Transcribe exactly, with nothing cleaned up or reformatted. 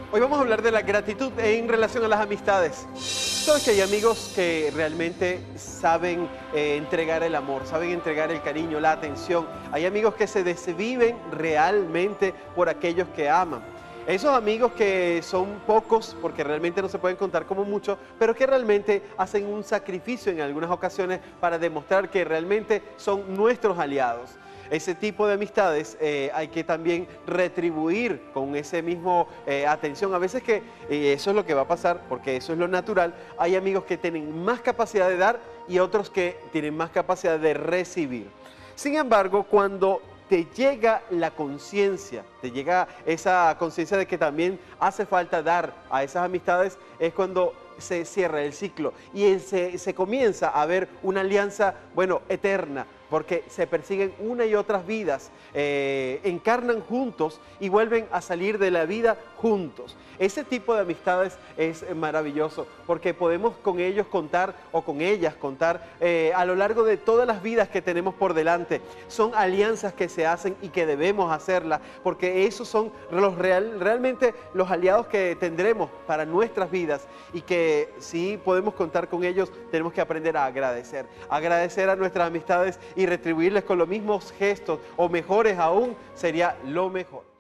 Hoy vamos a hablar de la gratitud en relación a las amistades. Sabes que hay amigos que realmente saben eh, entregar el amor, saben entregar el cariño, la atención. Hay amigos que se desviven realmente por aquellos que aman. Esos amigos que son pocos, porque realmente no se pueden contar como muchos, pero que realmente hacen un sacrificio en algunas ocasiones para demostrar que realmente son nuestros aliados. Ese tipo de amistades eh, hay que también retribuir con ese mismo eh, atención. A veces que eh, eso es lo que va a pasar, porque eso es lo natural. Hay amigos que tienen más capacidad de dar y otros que tienen más capacidad de recibir. Sin embargo, cuando te llega la conciencia, te llega esa conciencia de que también hace falta dar a esas amistades, es cuando se cierra el ciclo y se, se comienza a ver una alianza, bueno, eterna, porque se persiguen una y otras vidas, eh, encarnan juntos y vuelven a salir de la vida juntos. Ese tipo de amistades es maravilloso, porque podemos con ellos contar, o con ellas contar, eh, a lo largo de todas las vidas que tenemos por delante. Son alianzas que se hacen y que debemos hacerlas, porque esos son los real, realmente los aliados que tendremos para nuestras vidas, y que si podemos contar con ellos, tenemos que aprender a agradecer. Agradecer a nuestras amistades y retribuirles con los mismos gestos, o mejores aún, sería lo mejor.